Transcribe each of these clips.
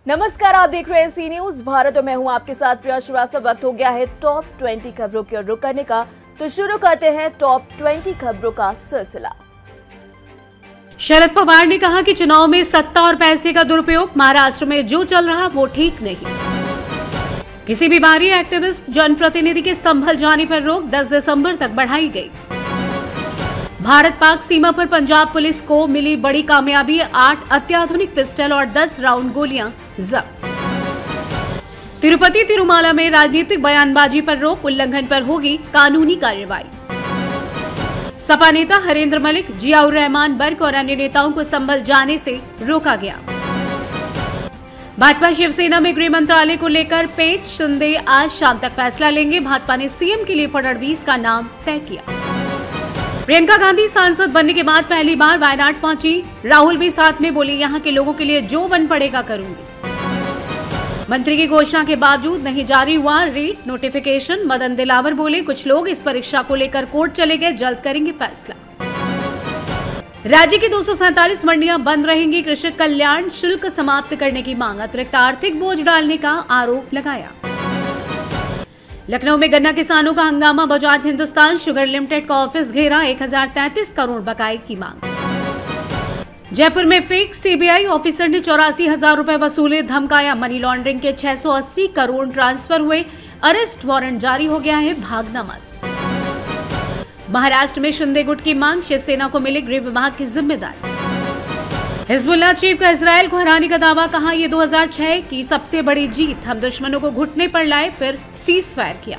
नमस्कार, आप देख रहे हैं सी न्यूज भारत और मैं हूं आपके साथ प्रिया श्रीवास्तव। वक्त हो गया है टॉप 20 खबरों की ओर रुख करने का, तो शुरू करते हैं टॉप 20 खबरों का सिलसिला। शरद पवार ने कहा कि चुनाव में सत्ता और पैसे का दुरुपयोग, महाराष्ट्र में जो चल रहा वो ठीक नहीं। किसी भी बाहरी एक्टिविस्ट जनप्रतिनिधि के संभल जाने पर रोक 10 दिसंबर तक बढ़ाई गई। भारत पाक सीमा पर पंजाब पुलिस को मिली बड़ी कामयाबी, 8 अत्याधुनिक पिस्टल और 10 राउंड गोलियां जब्त। तिरुपति तिरुमाला में राजनीतिक बयानबाजी पर रोक, उल्लंघन पर होगी कानूनी कार्रवाई। सपा नेता हरेंद्र मलिक, जियाउर रहमान बर्क और अन्य नेताओं को संभल जाने से रोका गया। भाजपा शिवसेना में गृह मंत्रालय को लेकर पेच शिंदे आज शाम तक फैसला लेंगे। भाजपा ने सीएम के लिए फडणवीस का नाम तय किया। प्रियंका गांधी सांसद बनने के बाद पहली बार वायनाड पहुंची, राहुल भी साथ में बोले, यहां के लोगों के लिए जो बन पड़ेगा करूंगी। मंत्री की घोषणा के बावजूद नहीं जारी हुआ रीट नोटिफिकेशन, मदन दिलावर बोले, कुछ लोग इस परीक्षा को लेकर कोर्ट चले गए, जल्द करेंगे फैसला। राज्य की 247 मंडियां बंद रहेंगी, कृषि कल्याण शुल्क समाप्त करने की मांग, अतिरिक्त आर्थिक बोझ डालने का आरोप लगाया। लखनऊ में गन्ना किसानों का हंगामा, बजाज हिंदुस्तान शुगर लिमिटेड का ऑफिस घेरा, 1033 करोड़ बकाये की मांग। जयपुर में फेक सीबीआई ऑफिसर ने 84,000 रुपए वसूले, धमकाया, मनी लॉन्ड्रिंग के 680 करोड़ ट्रांसफर हुए, अरेस्ट वारंट जारी हो गया है, भागना मत। महाराष्ट्र में शिंदे गुट की मांग, शिवसेना को मिले गृह विभाग की जिम्मेदारी। हिजबुल्लाह चीफ का इजरायल को हराने का दावा, कहा यह 2006 की सबसे बड़ी जीत, हम दुश्मनों को घुटने पर लाए फिर सीज फायर किया।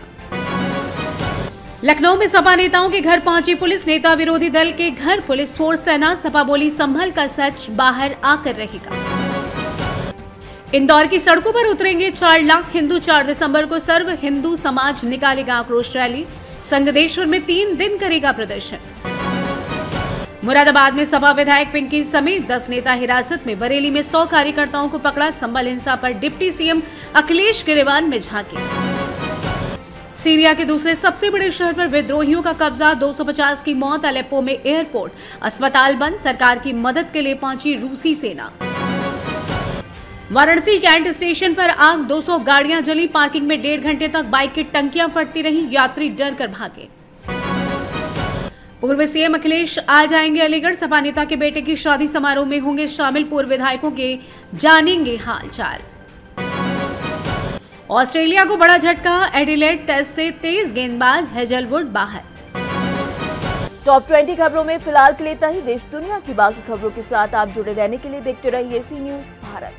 लखनऊ में सपा नेताओं के घर पहुंची पुलिस, नेता विरोधी दल के घर पुलिस फोर्स तैनात, सपा बोली संभल का सच बाहर आकर रहेगा। इंदौर की सड़कों पर उतरेंगे 4 लाख हिंदू, 4 दिसंबर को सर्व हिंदू समाज निकालेगा आक्रोश रैली, संगदेश्वर में 3 दिन करेगा प्रदर्शन। मुरादाबाद में सपा विधायक पिंकी समेत 10 नेता हिरासत में, बरेली में 100 कार्यकर्ताओं को पकड़ा, संभल हिंसा पर डिप्टी सीएम अखिलेश गिरेवान में झांके। सीरिया के दूसरे सबसे बड़े शहर पर विद्रोहियों का कब्जा, 250 की मौत, अलेप्पो में एयरपोर्ट अस्पताल बंद, सरकार की मदद के लिए पहुंची रूसी सेना। वाराणसी कैंट स्टेशन पर आग, 200 गाड़ियां जली, पार्किंग में 1.5 घंटे तक बाइक की टंकियां फटती रही, यात्री डर कर भागे। पूर्व सीएम अखिलेश आ जाएंगे अलीगढ़, सपा नेता के बेटे की शादी समारोह में होंगे शामिल, पूर्व विधायकों के जानेंगे हालचाल। ऑस्ट्रेलिया को बड़ा झटका, एडिलेड टेस्ट से तेज गेंदबाज हेजलवुड बाहर। टॉप 20 खबरों में फिलहाल के लिए इतना ही। देश दुनिया की बाकी खबरों के साथ आप जुड़े रहने के लिए देखते रहिए सी न्यूज भारत।